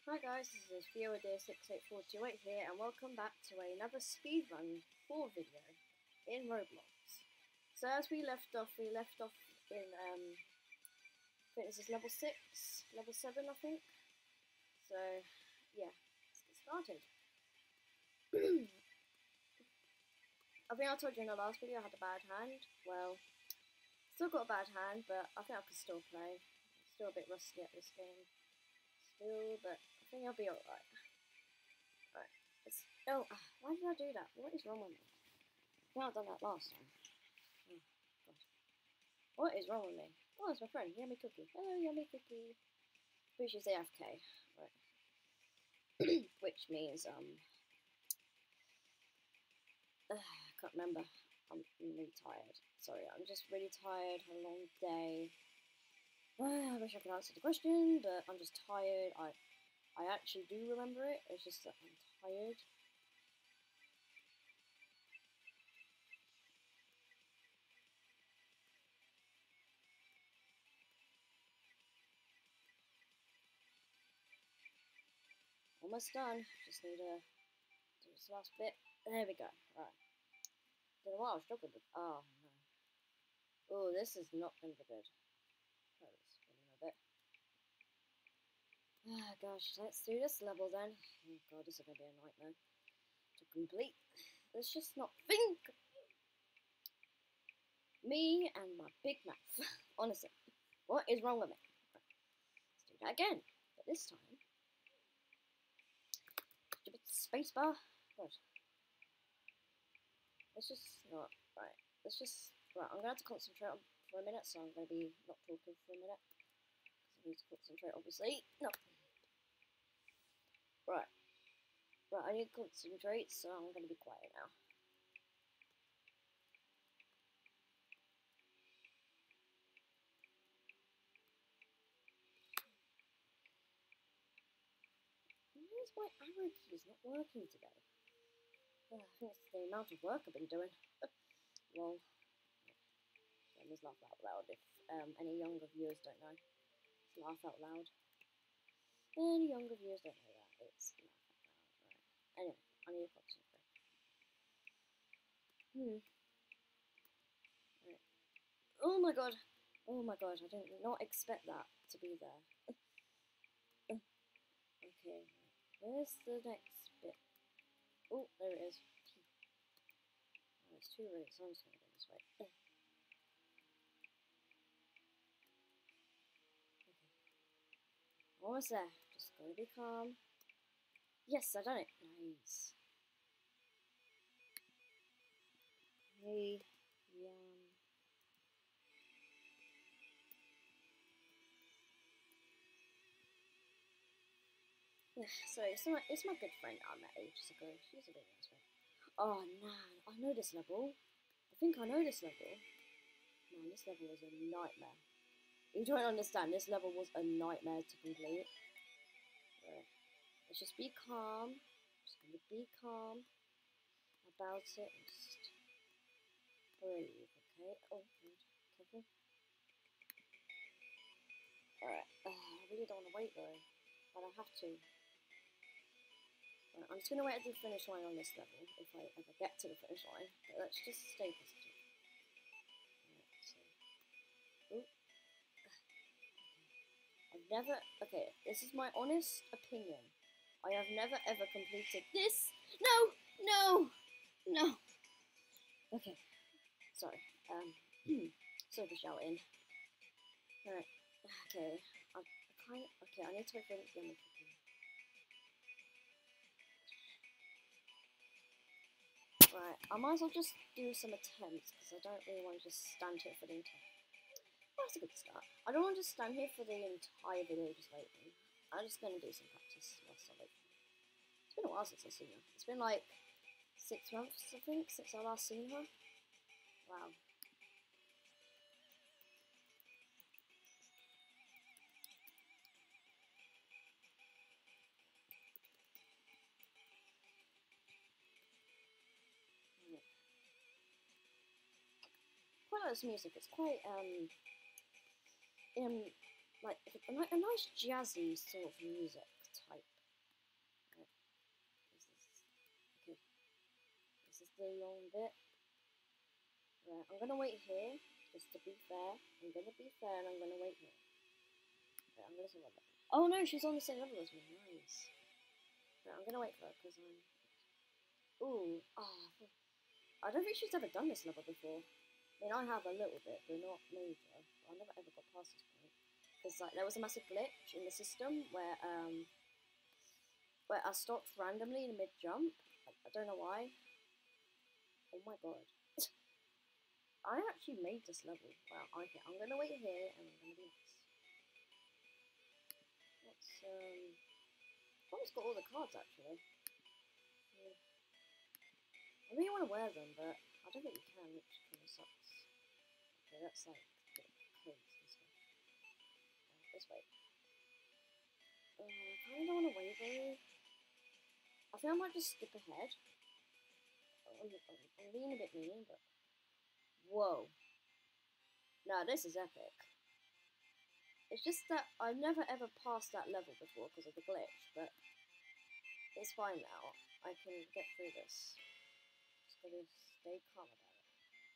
Hi guys, this is ViewerDear68428 here, and welcome back to another speedrun 4 video in Roblox. So as we left off in, I think this is level 6, level 7 I think. So, yeah, let's get started. I think I told you in the last video I had a bad hand. Well, still got a bad hand, but I think I can still play. I'm still a bit rusty at this game. But I think I'll be alright. Right. Why did I do that? What is wrong with me? I think I've done that last time. Oh, God. What is wrong with me? Oh, it's my friend, Yummy Cookie. Hello, Yummy Cookie. Which is AFK. Right. Which means, I can't remember. I'm really tired. Sorry, I'm just really tired. Had a long day. I wish I could answer the question, but I'm just tired. I actually do remember it. It's just that I'm tired. Almost done. Just need to do this last bit. There we go. Right. Don't know what I was struggling with. Oh no. Oh, this is not going to be good. That was a bit. Ah, gosh, let's do this level then. Oh god, this is going to be a nightmare to complete. Let's just not think. Me and my big mouth. Honestly, what is wrong with me? Let's do that again. But this time, spacebar. God. Let's just not. Right. Let's just. Right. I'm going to have to concentrate for a minute, so I'm going to be not talking for a minute. Because I need to concentrate, obviously. No. Right. Right, I need to concentrate, so I'm going to be quiet now. Why is my arrow keys not working today? Oh, I think it's the amount of work I've been doing. Lol. Let me laugh out loud if any younger viewers don't know. It's laugh out loud. Any younger viewers don't know that. It's laugh out loud. Right. Anyway, I need to concentrate. Right. Oh my god. Oh my god, I did not expect that to be there. Okay, where's the next bit? Oh, there it is. Oh, it's too late, so I'm just going to go this way. Okay. Almost there. Just gotta be calm. Yes, I done it. Nice. Hey, so it's my good friend I met ages ago. She's a really nice friend. Oh man, I know this level. I think I know this level. Man, this level was a nightmare. You don't understand, this level was a nightmare to complete. Right. Let's just be calm. Just gonna be calm about it and just breathe, okay? Oh, careful. Alright, I really don't want to wait though, but I have to. Right, I'm just gonna wait at the finish line on this level, if I ever get to the finish line, but let's just stay positive. Alright, so. Ooh. Okay, this is my honest opinion. I have never ever completed this. No! No! No! Okay, sorry. Sorry for shouting. Alright, okay. I need to wait for it again. Right, I might as well just do some attempts because I don't really want to just stand here for the entire. Oh, that's a good start. I don't want to just stand here for the entire video just waiting. I'm just going to do some practice whilst I wait. It's been a while since I've seen her. It's been like 6 months, I think, since I last seen her. Wow. Quite like this music. It's quite like a nice jazzy sort of music type. the long bit. Right, I'm gonna wait here, just to be fair. I'm gonna be fair and I'm gonna wait here. Right, I'm gonna see what. Oh no, she's on the same level as me. Nice. Right, I'm gonna wait for her because I'm. Ooh, I don't think she's ever done this level before. I mean, I have a little bit, but not major. I never ever got past this point because like there was a massive glitch in the system where I stopped randomly in mid jump. I don't know why. Oh my god. I actually made this level. Wow, okay, I'm gonna wait here and I'm gonna do this. Let's I've almost got all the cards actually. Yeah. I really want to wear them, but I don't think you can, which kind of sucks. Okay, that's like codes and stuff. This way. I kind of don't want to wait though. I think I might just skip ahead. I'm being a bit mean, but whoa. No, this is epic. It's just that I've never ever passed that level before because of the glitch, but it's fine now. I can get through this. Just gotta stay calm about it.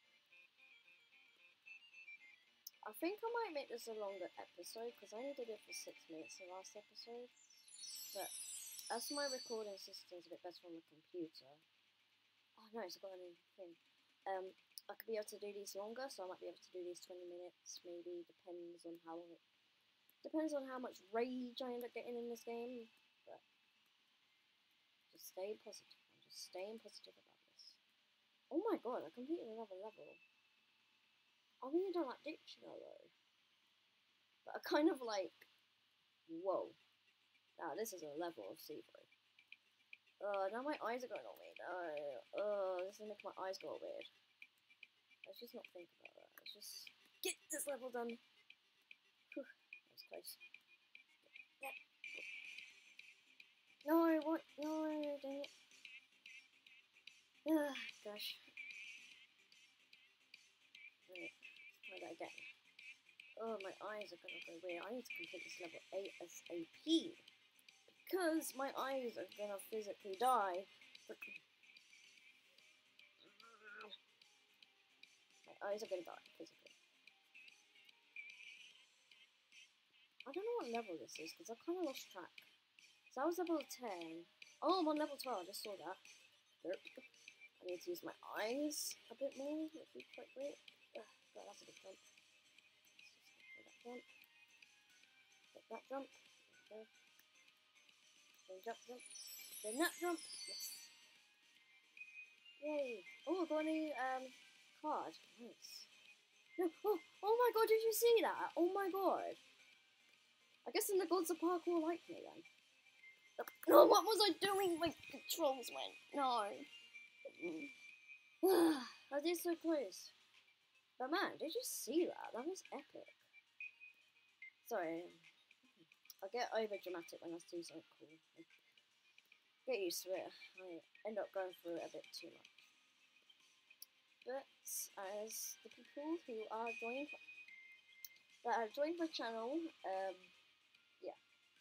I think I might make this a longer episode because I only did it for 6 minutes the last episode. But as my recording system's a bit better on the computer. Oh no, it's got a new thing. I could be able to do these longer, so I might be able to do these 20 minutes, maybe, depends on how long it depends on how much rage I end up getting in this game, but just stay positive. I'm just staying positive about this. Oh my god, I completed another level. I really don't like Dictionary though. But I kind of like, whoa. Now this is a level of Seabury. Now my eyes are going all weird. This is making my eyes go all weird. Let's just not think about that. Let's just get this level done. Whew, that was close. No, what? No, dang it. Gosh. Right, let's try that again. Oh, my eyes are gonna go weird. I need to complete this level ASAP. Because my eyes are gonna physically die. My eyes are gonna die physically. I don't know what level this is because I kind of lost track. So I was level 10. Oh, I'm on level 12. I just saw that. Derp. I need to use my eyes a bit more. It would be quite great. God, that's a big jump. Let's just get that jump. Get that jump. There we go. Then jump, jump. Then that jump. Yes. Yay. Oh, I got a new card. Nice. No. Oh my god, did you see that? Oh my god. I guess then the gods of parkour like me then. No, what was I doing? My controls went. No. I did so close. But man, did you see that? That was epic. Sorry. I get over dramatic when I do something cool. Get used to it. I end up going through it a bit too much. But as the people who are joined that have joined my channel, yeah.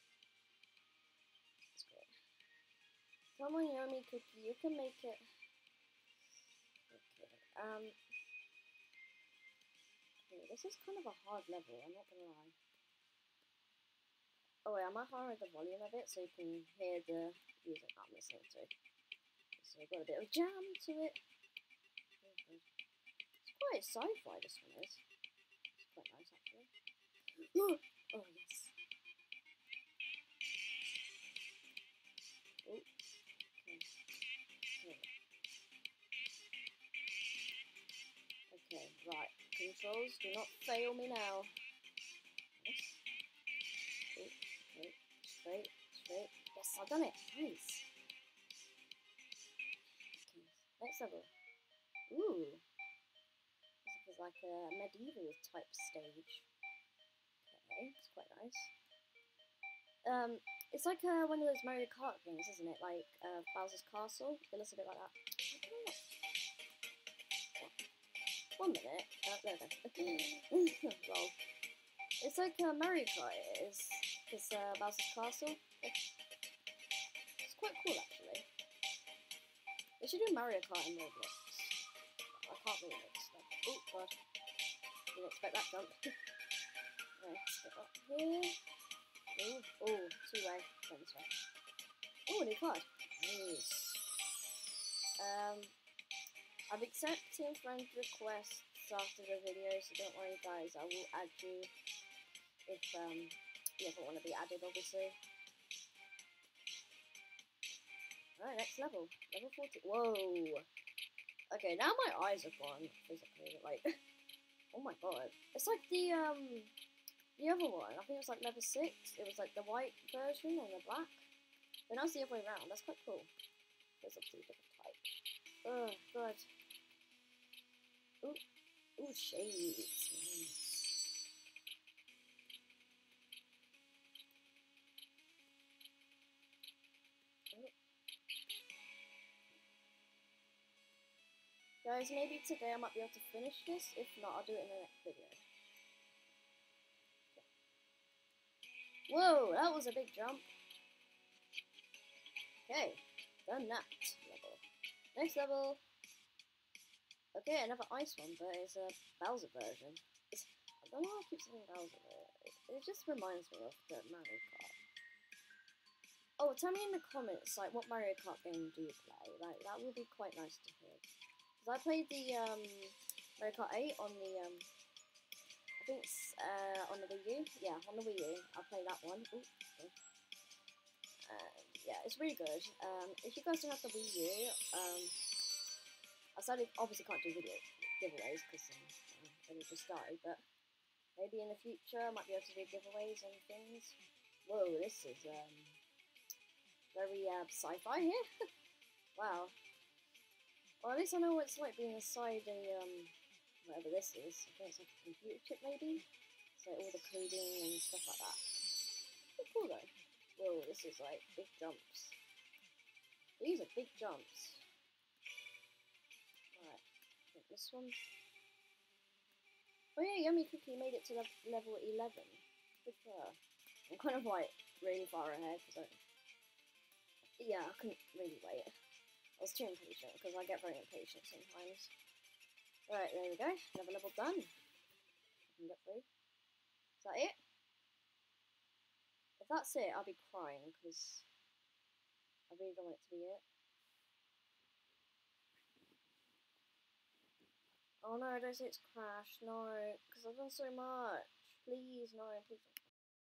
That's great. Come on, Yummy Cookie, you can make it. Okay, okay, this is kind of a hard level, I'm not gonna lie. Oh wait, I might higher the volume a bit so you can hear the music I'm listening to. So I've got a bit of jam to it. It's quite sci-fi, this one is. It's quite nice actually. Oh yes. Oh, okay. Okay, right. Controls, do not fail me now. Yes. Oh, okay. Straight, straight. Yes, I've done it. Nice. Okay, next level. Ooh. This is like a medieval type stage. Okay, it's quite nice. It's like one of those Mario Kart games, isn't it? Like Bowser's Castle. It looks a bit like that. 1 minute. There we go. Lol. It's like Mario Kart. It's Bowser's Castle. It's quite cool actually. They should do Mario Kart in Roblox. I can't really make stuff. Oh god. Didn't expect that jump. Right, let's get up here. Oh, two-way. Go this way. Oh, new card. Nice. I'm accepting friend requests after the video, so don't worry guys, I will add you if you ever want to be added, obviously. Alright, next level. Level 40. Whoa! Okay, now my eyes are gone, physically, like, oh my god. It's like the other one, I think it was like level 6, it was like the white version and the black. But now it's the other way around, that's quite cool. There's obviously a different type. Oh god. Ooh, shades. Nice. Guys, maybe today I might be able to finish this. If not, I'll do it in the next video. Whoa, that was a big jump. Okay, done that level. Next level. Okay, another ice one, but it's a Bowser version. I don't know why I keep saying Bowser. It just reminds me of the Mario Kart. Oh, tell me in the comments, like, what Mario Kart game do you play? Like, that would be quite nice to hear. Because I played the Mario Kart 8 on the, I think it's on the Wii U. Yeah, on the Wii U. I played that one. Ooh, okay. Yeah, it's really good. If you guys don't have the Wii U, I sadly obviously can't do video giveaways because they just started, but maybe in the future I might be able to do giveaways and things. Whoa, this is very sci-fi here. Wow. Well, at least I know what it's like being inside a whatever this is. I think it's like a computer chip maybe. So all the coding and stuff like that. Pretty cool though. Whoa, this is like big jumps. These are big jumps. Alright, I think this one. Oh yeah, Yummy Cookie made it to level 11. Good for her. I'm kind of like really far ahead because yeah, I couldn't really wait. I was too impatient because I get very impatient sometimes. Right, there we go. Another level done. I can get through. Is that it? If that's it, I'll be crying because I really don't want it to be it. Oh no, don't say it's crashed. No, because I've done so much. Please, no, please don't.